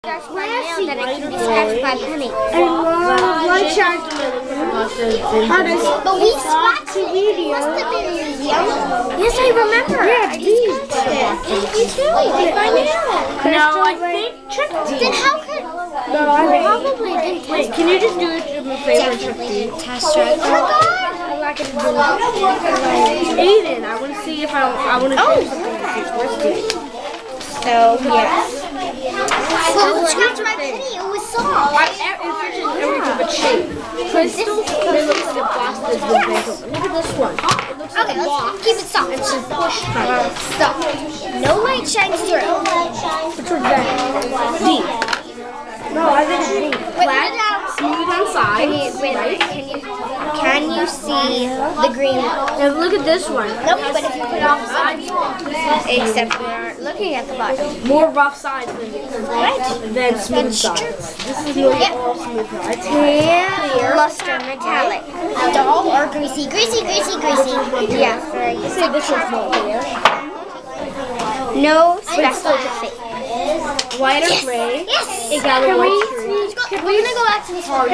Scratched by nail that it can be scratched by penny. One shot. But we scratched it. It must have been young. Yes, I remember. Yeah, You too. Like by nail. No, I think Trick D. Then how could? No, I Probably didn't. Wait, can you just do it to my favorite Trick D? Test right. Oh my God. I'm not gonna do it. Aiden, I want to see if I want to show you something. So yes. Well, scratched my penny. It was soft. Every type of shape. Crystal, it looks like a box that's been bent over. Look at this one. It looks like a box. Let's keep it soft. It's just push type. Stop. No light shines through. Which one's that? D. No, I think it's D. Flat, smooth on sides. Can you see the green one? Now look at this one. Nope, but if you put it off sides, except we aren't looking at the bottom. More rough sides than smooth sides. This is the only all smooth sides. Clear, luster, metallic. Dull or greasy? Greasy, greasy, greasy. Yeah, very good. Say this one's more clear. No specific. White or gray. Yes! It got a white tree. We're going to go back to this one.